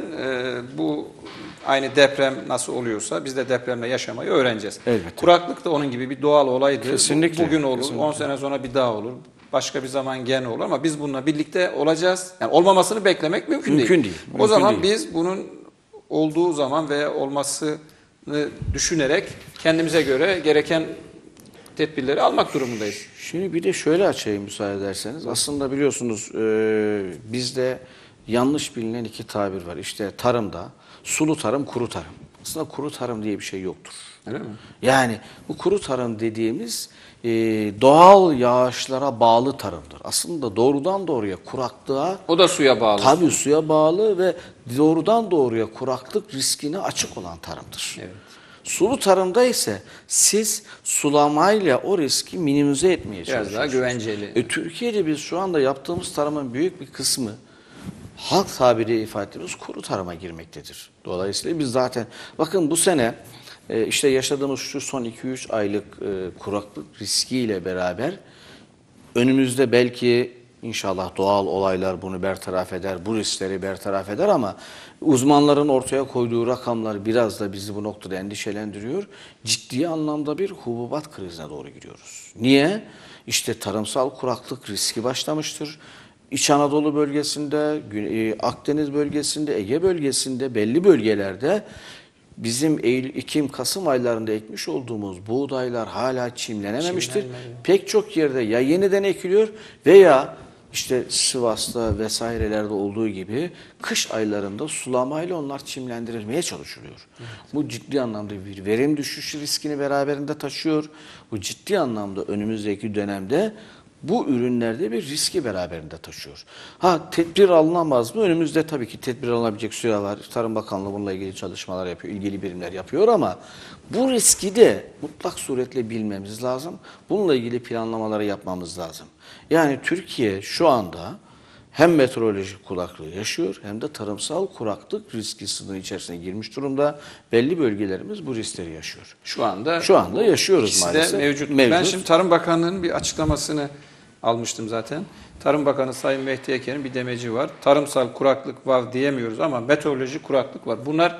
Bu aynı deprem nasıl oluyorsa biz de depremle yaşamayı öğreneceğiz. Elbette. Kuraklık da onun gibi bir doğal olaydı. Kesinlikle, Bugün olur, kesinlikle. 10 sene sonra bir daha olur. başka bir zaman gene olur ama biz bununla birlikte olacağız. Yani olmamasını beklemek mümkün değil. Mümkün değil. O Mümkün zaman değil. biz bunun olduğu zaman veya olmasını düşünerek kendimize göre gereken tedbirleri almak durumundayız. Şimdi bir de şöyle açayım müsaade ederseniz. Aslında biliyorsunuz bizde yanlış bilinen iki tabir var. İşte tarımda sulu tarım, kuru tarım. Aslında kuru tarım diye bir şey yoktur. Öyle mi? Yani bu kuru tarım dediğimiz doğal yağışlara bağlı tarımdır. Aslında doğrudan doğruya kuraklığa, O da suya bağlı. tabii suya bağlı ve doğrudan doğruya kuraklık riskine açık olan tarımdır. Evet. Sulu tarımda ise siz sulamayla o riski minimize etmeye Biraz daha çalışıyorsunuz. güvenceli. Türkiye'de biz şu anda yaptığımız tarımın büyük bir kısmı halk tabiriyle ifade ettiğimiz kuru tarıma girmektedir. Dolayısıyla biz zaten bakın bu sene işte yaşadığımız şu son 2-3 aylık kuraklık riskiyle beraber önümüzde belki inşallah doğal olaylar bunu bertaraf eder, bu riskleri bertaraf eder ama uzmanların ortaya koyduğu rakamlar biraz da bizi bu noktada endişelendiriyor. Ciddi anlamda bir hububat krizine doğru giriyoruz. Niye? İşte tarımsal kuraklık riski başlamıştır. İç Anadolu bölgesinde, Akdeniz bölgesinde, Ege bölgesinde belli bölgelerde bizim Eylül, Ekim, Kasım aylarında ekmiş olduğumuz buğdaylar hala çimlenememiştir. Pek çok yerde ya yeniden ekiliyor veya işte Sivas'ta vesairelerde olduğu gibi kış aylarında sulamayla onlar çimlendirilmeye çalışılıyor. Bu ciddi anlamda bir verim düşüşü riskini beraberinde taşıyor. Bu ciddi anlamda önümüzdeki dönemde bu ürünlerde bir riski beraberinde taşıyor. Tedbir alınamaz mı? Önümüzde tabii ki tedbir alınabilecek süre var. Tarım Bakanlığı bununla ilgili çalışmalar yapıyor, ilgili birimler yapıyor ama bu riski de mutlak suretle bilmemiz lazım. Bununla ilgili planlamaları yapmamız lazım. Yani Türkiye şu anda hem meteorolojik kuraklığı yaşıyor hem de tarımsal kuraklık riski sınırı içerisine girmiş durumda. Belli bölgelerimiz bu riskleri yaşıyor. Şu anda yaşıyoruz ikisi de maalesef. mevcut. Ben şimdi Tarım Bakanlığı'nın bir açıklamasını almıştım zaten. Tarım Bakanı Sayın Mehdi Eker'in bir demeci var. Tarımsal kuraklık var diyemiyoruz ama meteorolojik kuraklık var. Bunlar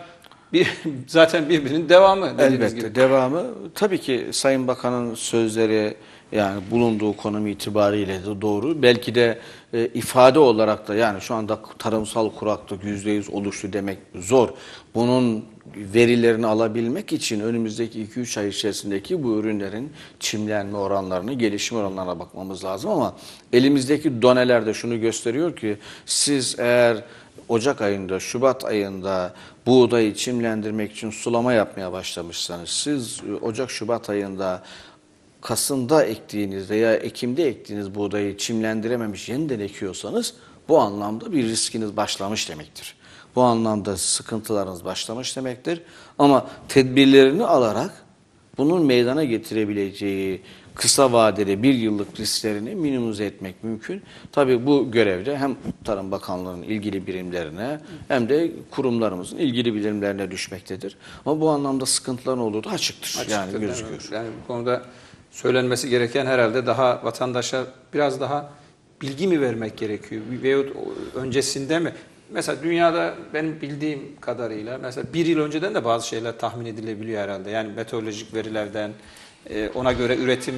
zaten birbirinin devamı dediğiniz Elbette gibi. devamı. Tabii ki Sayın Bakan'ın sözleri yani bulunduğu konum itibariyle de doğru. Belki de ifade olarak da yani şu anda tarımsal kuraklık %100 oluştu demek zor. Bunun verilerini alabilmek için önümüzdeki 2-3 ay içerisindeki bu ürünlerin çimlenme oranlarını, gelişim oranlarına bakmamız lazım ama elimizdeki doneler de şunu gösteriyor ki siz eğer Ocak ayında, Şubat ayında buğdayı çimlendirmek için sulama yapmaya başlamışsanız, siz Ocak-Şubat ayında Kasım'da ektiğiniz veya Ekim'de ektiğiniz buğdayı çimlendirememiş yeniden ekiyorsanız bu anlamda bir riskiniz başlamış demektir. Bu anlamda sıkıntılarınız başlamış demektir. Ama tedbirlerini alarak bunun meydana getirebileceği kısa vadeli bir yıllık risklerini minimize etmek mümkün. Tabii bu görevde hem Tarım Bakanlığı'nın ilgili birimlerine hem de kurumlarımızın ilgili birimlerine düşmektedir. Ama bu anlamda sıkıntıların olduğu da açıktır. Yani gözüküyor. Evet. Yani bu konuda söylenmesi gereken herhalde daha vatandaşa biraz daha bilgi mi vermek gerekiyor? Veyahut öncesinde mi? Mesela dünyada benim bildiğim kadarıyla mesela bir yıl önceden de bazı şeyler tahmin edilebiliyor herhalde. Yani meteorolojik verilerden ona göre üretim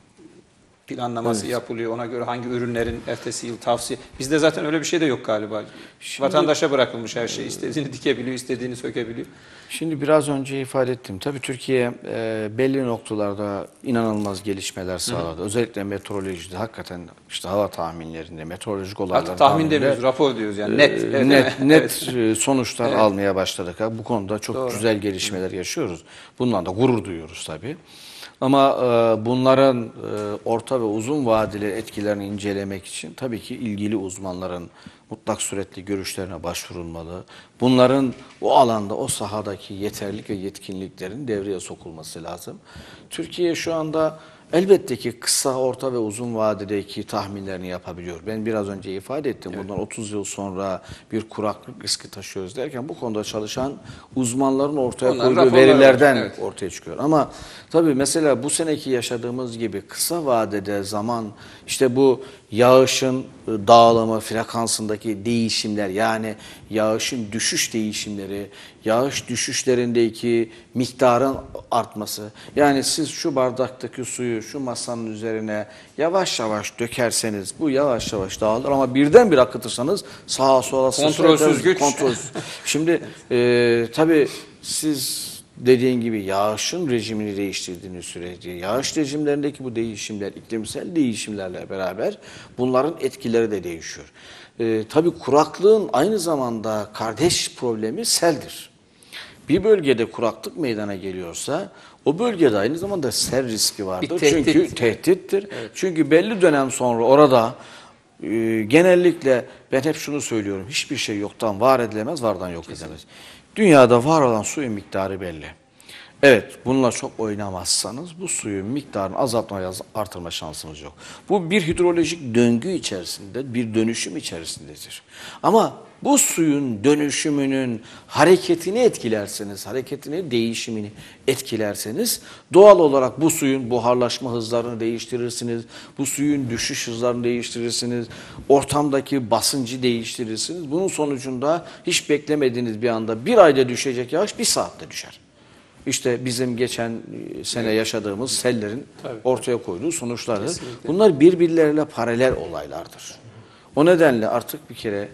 planlaması yapılıyor. Ona göre hangi ürünlerin ertesi yıl tavsiye. Bizde zaten öyle bir şey de yok galiba. Vatandaşa bırakılmış her şey. İstediğini dikebiliyor, istediğini sökebiliyor. Şimdi biraz önce ifade ettim. Tabii Türkiye belli noktalarda inanılmaz gelişmeler sağladı. Özellikle meteorolojide hakikaten işte hava tahminlerinde, meteorolojik olaylar Artık tahmin demiyoruz, rapor diyoruz yani. Net sonuçlar almaya başladık. Bu konuda çok güzel gelişmeler yaşıyoruz. Bundan da gurur duyuyoruz tabii. Ama bunların orta ve uzun vadeli etkilerini incelemek için tabii ki ilgili uzmanların mutlak suretle görüşlerine başvurulmalı. Bunların o alanda, o sahadaki yeterlilik ve yetkinliklerin devreye sokulması lazım. Türkiye şu anda elbette ki kısa, orta ve uzun vadedeki tahminlerini yapabiliyor. Ben biraz önce ifade ettim. Bundan 30 yıl sonra bir kuraklık riski taşıyoruz derken bu konuda çalışan uzmanların ortaya koyduğu verilerden ortaya çıkıyor. Ama tabii mesela bu seneki yaşadığımız gibi kısa vadede zaman işte bu yağışın dağılımı, frekansındaki değişimler, yani yağışın düşüş değişimleri, yağış düşüşlerindeki miktarın artması. Yani siz şu bardaktaki suyu şu masanın üzerine yavaş yavaş dökerseniz bu yavaş yavaş dağılır, ama birdenbire akıtırsanız sağa sola Kontrolsüz güç. Kontrolsüz. Şimdi tabii siz dediğin gibi yağışın rejimini değiştirdiğiniz sürece, yağış rejimlerindeki bu değişimler, iklimsel değişimlerle beraber bunların etkileri de değişiyor. Tabii kuraklığın aynı zamanda kardeş problemi seldir. Bir bölgede kuraklık meydana geliyorsa o bölgede aynı zamanda sel riski vardır. Bir tehdit. Çünkü tehdittir. Evet. Çünkü belli dönem sonra orada genellikle ben hep şunu söylüyorum. Hiçbir şey yoktan var edilemez, vardan yok edilemez. Dünyada var olan suyun miktarı belli. Evet, bununla çok oynamazsanız bu suyun miktarını azaltma ya artırma şansımız yok. Bu bir hidrolojik döngü içerisinde, bir dönüşüm içerisindedir. Ama bu suyun dönüşümünün hareketini etkilerseniz, hareketini, değişimini etkilerseniz doğal olarak bu suyun buharlaşma hızlarını değiştirirsiniz, bu suyun düşüş hızlarını değiştirirsiniz, ortamdaki basıncı değiştirirsiniz. Bunun sonucunda hiç beklemediğiniz bir anda bir ayda düşecek yağış bir saatte düşer. İşte bizim geçen sene yaşadığımız sellerin ortaya koyduğu sonuçlardır. Kesinlikle. Bunlar birbirleriyle paralel olaylardır. O nedenle artık bir kere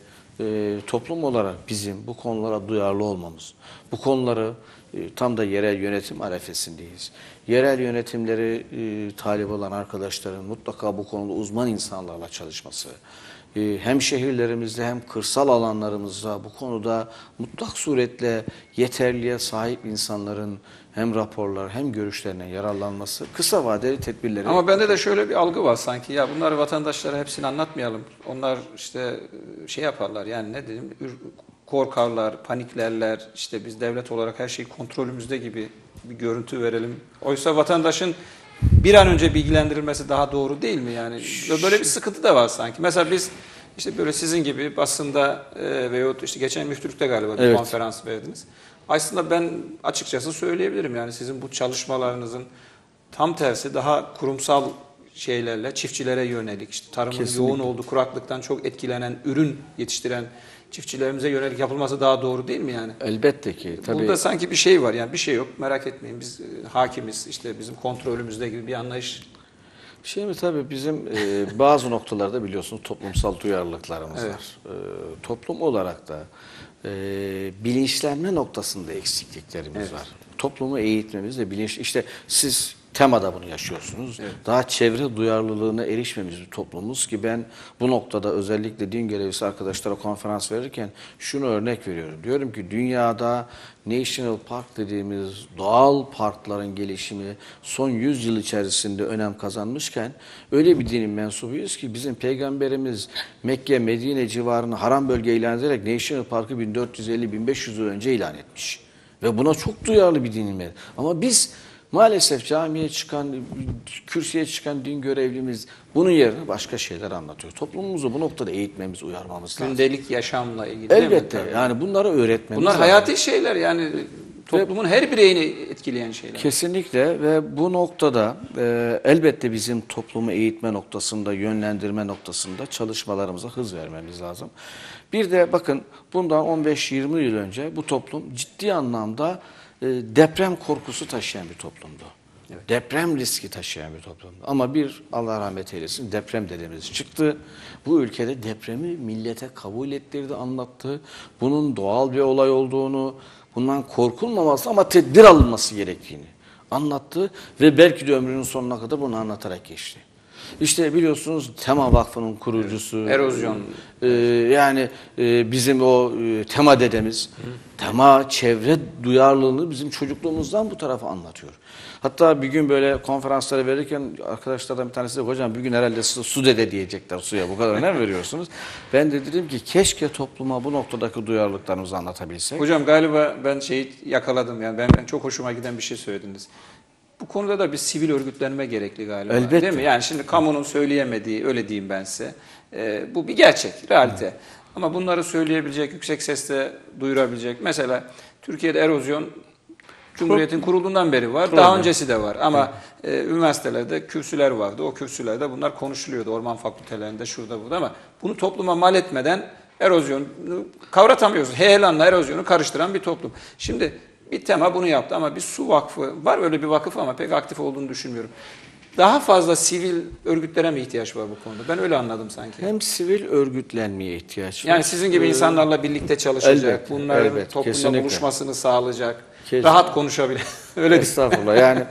toplum olarak bizim bu konulara duyarlı olmamız, bu konuları tam da yerel yönetim arefesindeyiz. Yerel yönetimleri talip olan arkadaşların mutlaka bu konuda uzman insanlarla çalışması, hem şehirlerimizde hem kırsal alanlarımızda bu konuda mutlak suretle yeterliğe sahip insanların hem raporlar hem görüşlerine yararlanması, kısa vadeli tedbirleri. Ama bende de şöyle bir algı var sanki, ya bunları vatandaşlara hepsini anlatmayalım. Onlar işte şey yaparlar, yani ne diyeyim, korkarlar, paniklerler, işte biz devlet olarak her şey kontrolümüzde gibi bir görüntü verelim. Oysa vatandaşın bir an önce bilgilendirilmesi daha doğru değil mi yani? Böyle bir sıkıntı da var sanki. Mesela biz işte böyle sizin gibi basında veyahut işte geçen müftülükte galiba bir konferans verdiniz. Aslında ben açıkçası söyleyebilirim, yani sizin bu çalışmalarınızın tam tersi daha kurumsal şeylerle çiftçilere yönelik, işte tarımın Kesinlikle. yoğun olduğu, kuraklıktan çok etkilenen, ürün yetiştiren çiftçilerimize yönelik yapılması daha doğru değil mi yani? Elbette ki. Tabii. Burada sanki bir şey var, yani bir şey yok, merak etmeyin, biz hakimiz, işte bizim kontrolümüzde gibi bir anlayış. Bir şey mi, tabii bizim bazı noktalarda biliyorsunuz toplumsal duyarlılıklarımız Evet. var. Toplum olarak da bilinçlenme noktasında eksikliklerimiz var. Toplumu eğitmemiz de bilinç. İşte siz temada bunu yaşıyorsunuz. Evet. Daha çevre duyarlılığına erişmemiz bir toplumuz ki ben bu noktada özellikle din görevlisi arkadaşlara konferans verirken şunu örnek veriyorum. Diyorum ki dünyada National Park dediğimiz doğal parkların gelişimi son 100 yıl içerisinde önem kazanmışken öyle bir dinin mensubuyuz ki bizim peygamberimiz Mekke, Medine civarını haram bölge ilan ederek National Park'ı 1450-1500 yıl önce ilan etmiş. Ve buna çok duyarlı bir dinin mensubu. Ama biz maalesef camiye çıkan, kürsüye çıkan din görevlimiz bunun yerine başka şeyler anlatıyor. Toplumumuzu bu noktada eğitmemiz, uyarmamız lazım. Gündelik yaşamla ilgili değil mi? Elbette Tabii. yani bunları öğretmemiz Bunlar lazım. hayati şeyler, yani toplumun her bireyini etkileyen şeyler. Kesinlikle ve bu noktada elbette bizim toplumu eğitme noktasında, yönlendirme noktasında çalışmalarımıza hız vermemiz lazım. Bir de bakın bundan 15-20 yıl önce bu toplum ciddi anlamda deprem korkusu taşıyan bir toplumdu. Evet. Deprem riski taşıyan bir toplumdu. Ama bir Allah rahmet eylesin deprem dedemiz çıktı. Bu ülkede depremi millete kabul ettirdi, anlattı. Bunun doğal bir olay olduğunu, bundan korkulmaması ama tedbir alınması gerektiğini anlattı ve belki de ömrünün sonuna kadar bunu anlatarak geçti. İşte biliyorsunuz Tema Vakfı'nın kurucusu, erozyon, yani bizim o Tema dedemiz, Tema çevre duyarlılığını bizim çocukluğumuzdan bu tarafa anlatıyor. Hatta bir gün böyle konferansları verirken arkadaşlardan bir tanesi de hocam bir gün herhalde size su dede diyecekler, suya bu kadar önem veriyorsunuz. Ben de dedim ki keşke topluma bu noktadaki duyarlılıklarımızı anlatabilsek. Hocam galiba ben şeyi yakaladım, yani ben çok hoşuma giden bir şey söylediniz. Bu konuda da bir sivil örgütlenme gerekli galiba. Elbette. Değil mi? Yani şimdi kamunun söyleyemediği, öyle diyeyim ben size. Bu bir gerçek, realite. Ama bunları söyleyebilecek, yüksek sesle duyurabilecek. Mesela Türkiye'de erozyon Cumhuriyet'in kurulduğundan beri var. Daha öncesi de var. Ama üniversitelerde kürsüler vardı. O kürsülerde bunlar konuşuluyordu. Orman fakültelerinde, şurada burada, ama bunu topluma mal etmeden erozyonu kavratamıyoruz. Heyelanla erozyonu karıştıran bir toplum. Şimdi bir tema bunu yaptı ama bir su vakfı var, öyle bir vakıf, ama pek aktif olduğunu düşünmüyorum. Daha fazla sivil örgütlere mi ihtiyaç var bu konuda? Ben öyle anladım sanki. Hem sivil örgütlenmeye ihtiyaç var. Yani sizin gibi insanlarla birlikte çalışacak, Elbette, bunların elbette, toplumda kesinlikle. buluşmasını sağlayacak, Kesinlikle. rahat konuşabilir. Öyle değil. Estağfurullah. Yani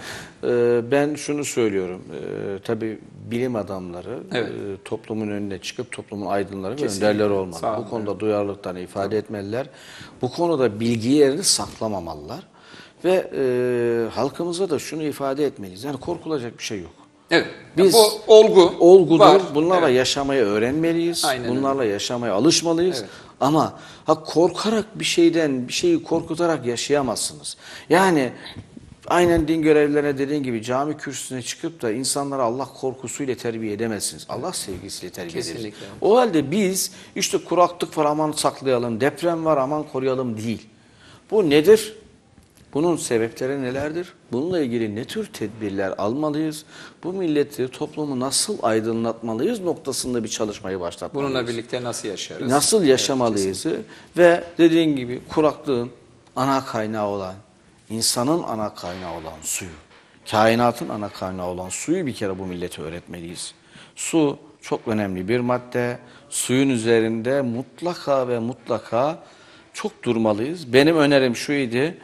ben şunu söylüyorum. Tabii bilim adamları Evet. toplumun önüne çıkıp toplumun aydınları ve Kesinlikle. önderleri olmalı. Sağ olun. Bu konuda duyarlılıklarını ifade etmeliler. Bu konuda bilgi yerini saklamamalılar. Ve halkımıza da şunu ifade etmeliyiz. Yani korkulacak bir şey yok. Evet. Biz bu olgudur. var. Bunlarla Evet. yaşamayı öğrenmeliyiz. Aynen öyle. Bunlarla yaşamaya alışmalıyız. Evet. Ama korkarak bir şeyi korkutarak yaşayamazsınız. Yani aynen din görevlilerine dediğin gibi cami kürsüsüne çıkıp da insanları Allah korkusuyla terbiye edemezsiniz. Allah sevgisiyle terbiye ederiz. Kesinlikle. O halde biz işte kuraklık var aman saklayalım, deprem var aman koruyalım değil. Bu nedir? Bunun sebepleri nelerdir? Bununla ilgili ne tür tedbirler almalıyız? Bu milleti, toplumu nasıl aydınlatmalıyız noktasında bir çalışmayı başlatmalıyız. Bununla birlikte nasıl yaşarız? Nasıl yaşamalıyız? Ve dediğin gibi kuraklığın ana kaynağı olan, insanın ana kaynağı olan suyu, kainatın ana kaynağı olan suyu bir kere bu millete öğretmeliyiz. Su çok önemli bir madde. Suyun üzerinde mutlaka ve mutlaka çok durmalıyız. Benim önerim şuydu.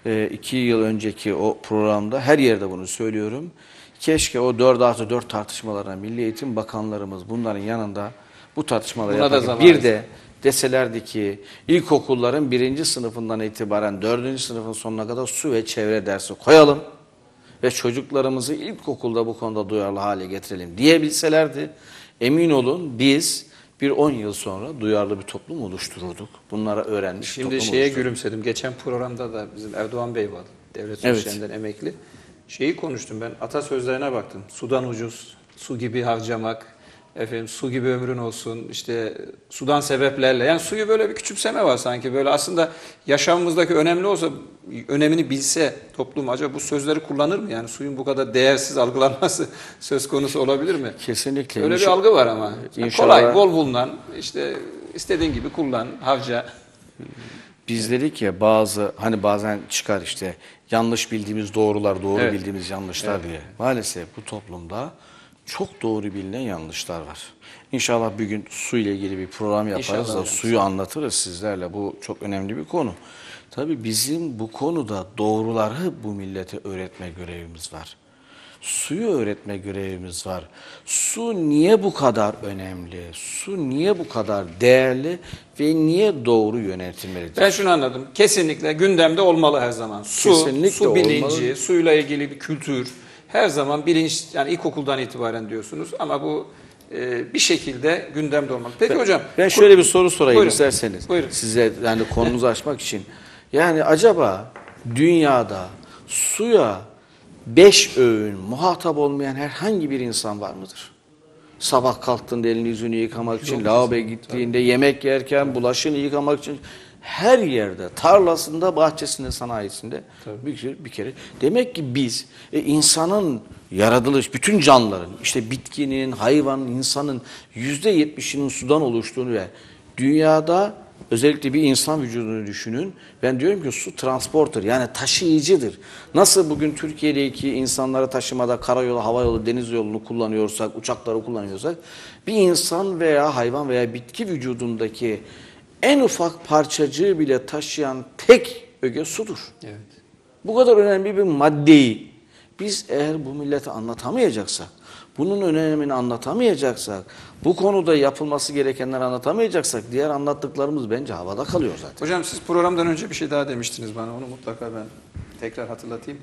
2 yıl önceki o programda her yerde bunu söylüyorum. Keşke o 4+4 tartışmalarına Milli Eğitim Bakanlarımız bunların yanında bu tartışmaları Buna da yaparken zaman bir de deselerdi ki ilkokulların 1. sınıfından itibaren 4. sınıfın sonuna kadar su ve çevre dersi koyalım ve çocuklarımızı ilkokulda bu konuda duyarlı hale getirelim diyebilselerdi, emin olun biz bir 10 yıl sonra duyarlı bir toplum oluştururduk. Bunlara öğrenmiş bir Şimdi toplum şeye oluştururduk. gülümsedim. Geçen programda da bizim Erdoğan Bey vardı. Devlet Evet. Sözlerinden emekli. Şeyi konuştum ben. Atasözlerine baktım. Sudan ucuz, su gibi harcamak, efendim su gibi ömrün olsun, işte sudan sebeplerle. Yani suyu böyle bir küçümseme var sanki. Böyle aslında yaşamımızdaki önemli olsa, önemini bilse toplum acaba bu sözleri kullanır mı? Yani suyun bu kadar değersiz algılanması söz konusu olabilir mi? Kesinlikle. Öyle bir algı var ama. Yani İnşallah. kolay, bol bulunan, işte istediğin gibi kullan, harca. Biz dedik ya bazen çıkar işte yanlış bildiğimiz doğrular, doğru Evet. bildiğimiz yanlışlar diye. Maalesef bu toplumda çok doğru bilinen yanlışlar var. İnşallah bir gün su ile ilgili bir program yaparız İnşallah da hocam. suyu anlatırız sizlerle. Bu çok önemli bir konu. Tabii bizim bu konuda doğruları bu millete öğretme görevimiz var. Suyu öğretme görevimiz var. Su niye bu kadar önemli? Su niye bu kadar değerli ve niye doğru yönetilmelidir? Ben şunu anladım. Kesinlikle gündemde olmalı her zaman. Kesinlikle su bilinci, olmalı. suyla ilgili bir kültür. Her zaman bilinç, yani ilkokuldan itibaren diyorsunuz ama bu bir şekilde gündemde olmalı. Peki hocam. Ben şöyle bir soru sorayım Buyurun. isterseniz. Buyurun. Size yani konunuzu açmak için. Yani acaba dünyada suya 5 öğün muhatap olmayan herhangi bir insan var mıdır? Sabah kalktığında elini yüzünü yıkamak için, lavaboya gittiğinde, yemek yerken, bulaşığını yıkamak için her yerde, tarlasında, bahçesinde, sanayisinde bir kere. Demek ki biz insanın yaratılış, bütün canlıların, işte bitkinin, hayvanın, insanın %70'inin sudan oluştuğunu ve dünyada özellikle bir insan vücudunu düşünün. Ben diyorum ki su transporter, yani taşıyıcıdır. Nasıl bugün Türkiye'deki insanları taşımada karayolu, havayolu, deniz yolunu kullanıyorsak, uçakları kullanıyorsak, bir insan veya hayvan veya bitki vücudundaki en ufak parçacığı bile taşıyan tek öge sudur. Evet. Bu kadar önemli bir maddeyi biz eğer bu millete anlatamayacaksak, bunun önemini anlatamayacaksak, bu konuda yapılması gerekenleri anlatamayacaksak diğer anlattıklarımız bence havada kalıyor zaten. Hocam siz programdan önce bir şey daha demiştiniz bana. Onu mutlaka ben tekrar hatırlatayım.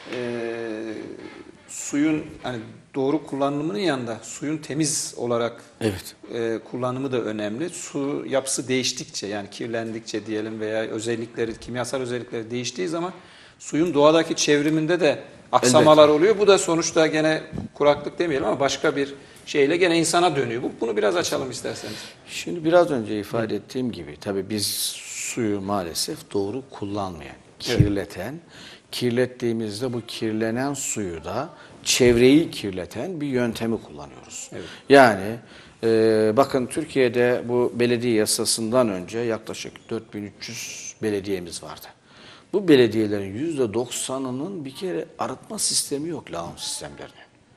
Suyun hani doğru kullanımının yanında suyun temiz olarak Evet. kullanımı da önemli. Su yapısı değiştikçe, yani kirlendikçe diyelim veya özellikleri, kimyasal özellikleri değiştiği zaman suyun doğadaki çevriminde de aksamalar oluyor. Bu da sonuçta gene kuraklık demeyelim ama başka bir şeyle gene insana dönüyor. Bunu biraz açalım isterseniz. Şimdi biraz önce ifade ettiğim gibi tabii biz suyu maalesef doğru kullanmayan, kirleten, kirlettiğimizde bu kirlenen suyu da çevreyi kirleten bir yöntemi kullanıyoruz. Evet. Yani bakın Türkiye'de bu belediye yasasından önce yaklaşık 4300 belediyemiz vardı. Bu belediyelerin %90'ının bir kere arıtma sistemi yok, lağım sistemlerine.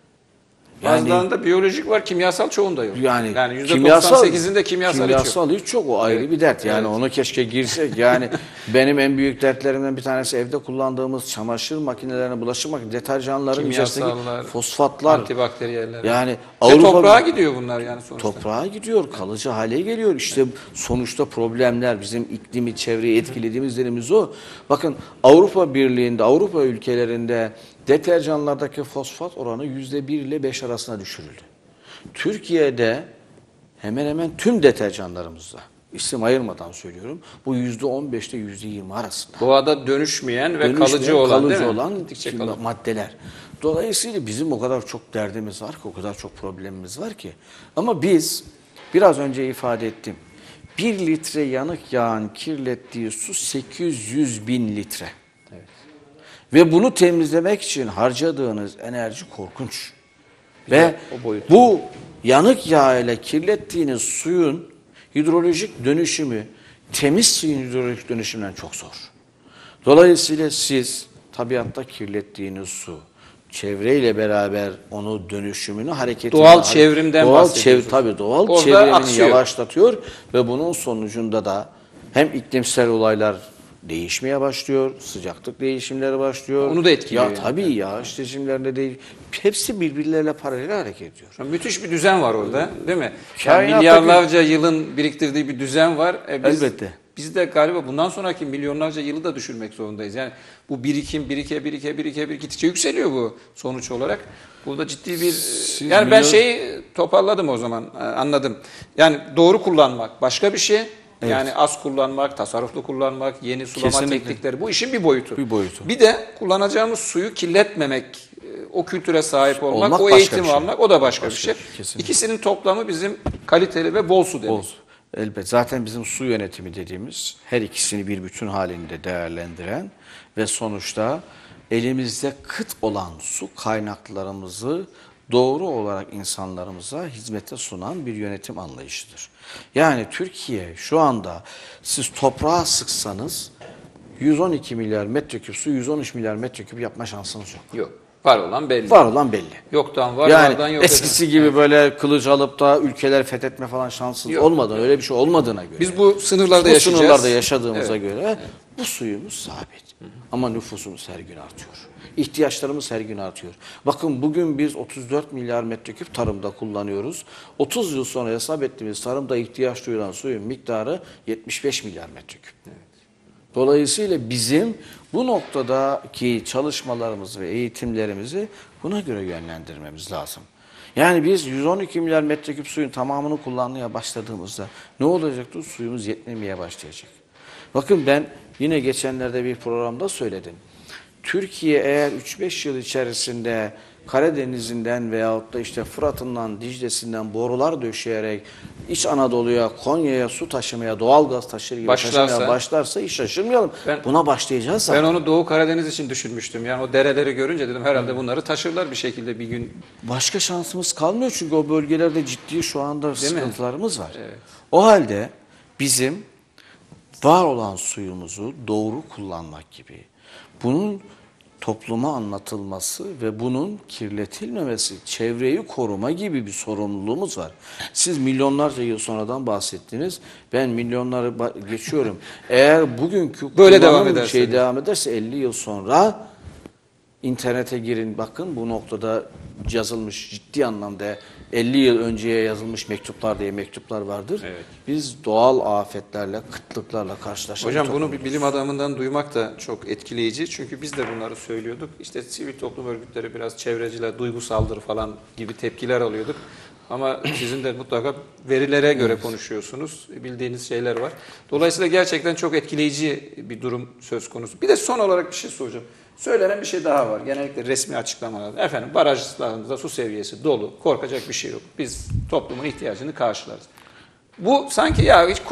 Bazılarında biyolojik var, kimyasal çoğunda yok. Yani %98'inde kimyasal hiç yok. O ayrı bir dert. Yani Evet. onu keşke girsek. Yani benim en büyük dertlerimden bir tanesi evde kullandığımız çamaşır makinelerine, bulaşık makinelerine, deterjanların içerisindeki Kimyasallar, fosfatlar. antibakteriyeller. Yani Ve Avrupa toprağa gidiyor bunlar yani sonuçta. toprağa gidiyor, kalıcı hale geliyor. İşte sonuçta problemler bizim iklimi, çevreyi etkilediğimiz o. Bakın Avrupa Birliği'nde, Avrupa ülkelerinde deterjanlardaki fosfat oranı %1 ile 5 arasına düşürüldü. Türkiye'de hemen hemen tüm deterjanlarımızda, isim ayırmadan söylüyorum, bu %15 ile %20 arasında. Doğada dönüşmeyen ve Dönüşmeyen, kalıcı olan, kalıcı değil mi? olan Gittikçe kalıcı. maddeler. Dolayısıyla bizim o kadar çok derdimiz var ki, o kadar çok problemimiz var ki. Ama biz, biraz önce ifade ettim, 1 litre yanık yağın kirlettiği su 800 bin litre. Evet. Ve bunu temizlemek için harcadığınız enerji korkunç. Ve o boyutu. bu yanık yağ ile kirlettiğiniz suyun hidrolojik dönüşümü, temiz suyun hidrolojik dönüşümünden çok zor. Dolayısıyla siz tabiatta kirlettiğiniz su, çevreyle beraber onu dönüşümünü, hareketini... Doğal çevrimden bahsediyorsunuz. Tabii doğal Orada çevremini aksıyor. yavaşlatıyor ve bunun sonucunda da hem iklimsel olaylar değişmeye başlıyor, sıcaklık değişimleri başlıyor. Onu da etkiliyor. Ya tabii yağış rejimlerinde değil. Hepsi birbirleriyle paralel hareket ediyor. Müthiş bir düzen var orada, değil mi? Yani Kainattaki- milyarlarca yılın biriktirdiği bir düzen var. Elbette. Biz de galiba bundan sonraki milyonlarca yılı da düşürmek zorundayız. Yani bu birikim birike gittikçe yükseliyor bu sonuç olarak. Burada ciddi bir... yani ben şeyi toparladım o zaman, anladım. Yani doğru kullanmak başka bir şey. Evet. Yani az kullanmak, tasarruflu kullanmak, yeni sulama Kesinlikle. teknikleri bu işin bir boyutu. Bir boyutu. Bir de kullanacağımız suyu kirletmemek, o kültüre sahip olmak, o başka eğitimi bir şey. almak o da başka bir şey. Kesinlikle. İkisinin toplamı bizim kaliteli ve bol su demek. Olsun. Elbette. Zaten bizim su yönetimi dediğimiz her ikisini bir bütün halinde değerlendiren ve sonuçta elimizde kıt olan su kaynaklarımızı doğru olarak insanlarımıza hizmete sunan bir yönetim anlayışıdır. Yani Türkiye şu anda siz toprağa sıksanız 112 milyar metreküp su 113 milyar metreküp yapma şansınız yok. Yok. Var olan belli. Var olan belli. Yoktan var, Yani vardan yok. eskisi gibi böyle kılıç alıp da ülkeler fethetme falan şansınız Yok. olmadan, öyle bir şey olmadığına göre. Biz bu sınırlarda bu yaşayacağız. sınırlarda yaşadığımıza Evet. göre bu suyumuz sabit. Ama nüfusumuz her gün artıyor. İhtiyaçlarımız her gün artıyor. Bakın bugün biz 34 milyar metreküp tarımda kullanıyoruz. 30 yıl sonra hesap ettiğimiz tarımda ihtiyaç duyulan suyun miktarı 75 milyar metreküp. Dolayısıyla bizim bu noktadaki çalışmalarımızı ve eğitimlerimizi buna göre yönlendirmemiz lazım. Yani biz 112 milyar metreküp suyun tamamını kullanmaya başladığımızda ne olacaktır? Suyumuz yetmemeye başlayacak. Bakın ben yine geçenlerde bir programda söyledim. Türkiye eğer 3-5 yıl içerisinde Karadeniz'inden veyahut da işte Fırat'ından, Dicle'sinden borular döşeyerek İç Anadolu'ya, Konya'ya su taşımaya, doğal gaz taşır gibi taşımaya başlarsa hiç şaşırmayalım. Buna başlayacağız zaten. Ben onu Doğu Karadeniz için düşünmüştüm. Yani o dereleri görünce dedim herhalde bunları taşırlar bir şekilde bir gün. Başka şansımız kalmıyor çünkü o bölgelerde ciddi şu anda sıkıntılarımız var. Evet. O halde bizim var olan suyumuzu doğru kullanmak gibi, bunun topluma anlatılması ve bunun kirletilmemesi, çevreyi koruma gibi bir sorumluluğumuz var. Siz milyonlarca yıl sonradan bahsettiniz. Ben milyonları geçiyorum. Eğer bugünkü Böyle devam kullanım ederse. şey devam ederse 50 yıl sonra internete girin bakın bu noktada yazılmış ciddi anlamda 50 yıl önceye yazılmış mektuplar diye mektuplar vardır. Evet. Biz doğal afetlerle, kıtlıklarla karşılaşan Hocam bir bunu bir toplumuz. bilim adamından duymak da çok etkileyici. Çünkü biz de bunları söylüyorduk. İşte sivil toplum örgütleri biraz çevreciler, duygusaldır falan gibi tepkiler alıyorduk. Ama sizin de mutlaka verilere göre konuşuyorsunuz. Bildiğiniz şeyler var. Dolayısıyla gerçekten çok etkileyici bir durum söz konusu. Bir de son olarak bir şey soracağım. Söylenen bir şey daha var. Genellikle resmi açıklamalarda. Efendim barajlarımızda su seviyesi dolu. Korkacak bir şey yok. Biz toplumun ihtiyacını karşılarız. Bu sanki ya hiç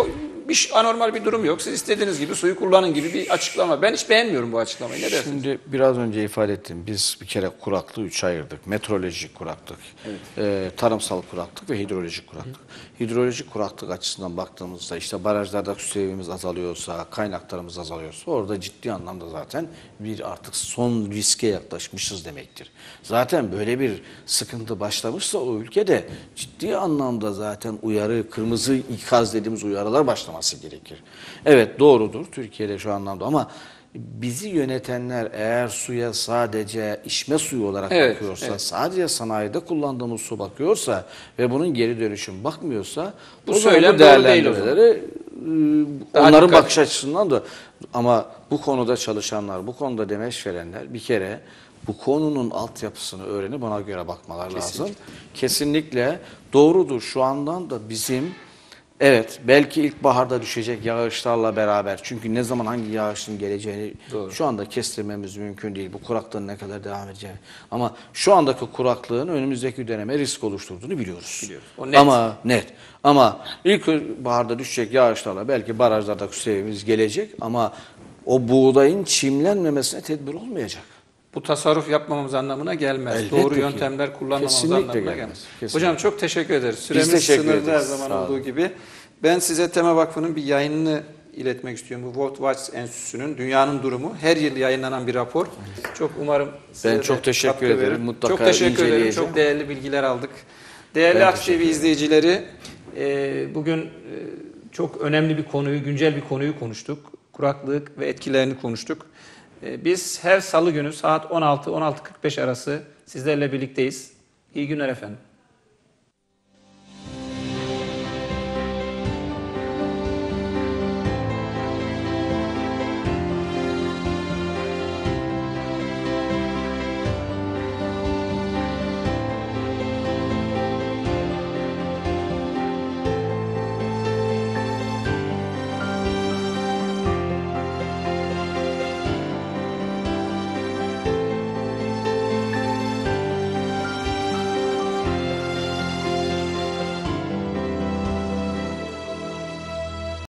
anormal bir durum yok. Siz istediğiniz gibi suyu kullanın gibi bir açıklama. Ben hiç beğenmiyorum bu açıklamayı. Ne dersiniz? Şimdi biraz önce ifade ettim. Biz bir kere kuraklığı 3'e ayırdık. Meteorolojik kuraklık, tarımsal kuraklık ve hidrolojik kuraklık. Hidrolojik kuraklık açısından baktığımızda işte barajlarda su seviyemiz azalıyorsa, kaynaklarımız azalıyorsa orada ciddi anlamda zaten bir artık son riske yaklaşmışız demektir. Zaten böyle bir sıkıntı başlamışsa o ülkede ciddi anlamda zaten uyarı, kırmızı ikaz dediğimiz uyarılar başlaması gerekir. Evet doğrudur Türkiye'de şu anlamda ama bizi yönetenler eğer suya sadece içme suyu olarak bakıyorsa, sadece sanayide kullandığımız su bakıyorsa ve bunun geri dönüşüm bakmıyorsa bu söylem doğru değil o zaman. Onların bakış açısından da ama bu konuda çalışanlar, bu konuda demeç verenler bir kere bu konunun altyapısını öğrenip ona göre bakmalar lazım. Kesinlikle doğrudur. Şu andan da bizim evet belki ilkbaharda düşecek yağışlarla beraber çünkü ne zaman hangi yağışın geleceğini şu anda kestirmemiz mümkün değil. Bu kuraklığın ne kadar devam edeceğini. Ama şu andaki kuraklığın önümüzdeki döneme risk oluşturduğunu biliyoruz. O net. Ama net. Ama ilkbaharda düşecek yağışlarla belki barajlarda su seviyemiz gelecek ama o buğdayın çimlenmemesine tedbir olmayacak. Bu tasarruf yapmamamız anlamına gelmez. Elbette Doğru ki. yöntemler kullanmamamız Kesinlikle anlamına gelmez. Kesinlikle. Hocam çok teşekkür ederiz. Süremiz teşekkür sınırlı her ederiz. zaman Sağ olun. olduğu gibi. Ben size Tema Vakfı'nın bir yayınını iletmek istiyorum. Bu World Watch Enstitüsü'nün Dünyanın Durumu. Her yıl yayınlanan bir rapor. Çok umarım size Ben de çok teşekkür katkı ederim. verir. Mutlaka çok teşekkür ederim. inceleyeceğim. Çok değerli bilgiler aldık. Değerli Ben Aktif TV izleyicileri, bugün çok önemli bir konuyu, güncel bir konuyu konuştuk. Kuraklık ve etkilerini konuştuk. Biz her salı günü saat 16-16.45 arası sizlerle birlikteyiz. İyi günler efendim.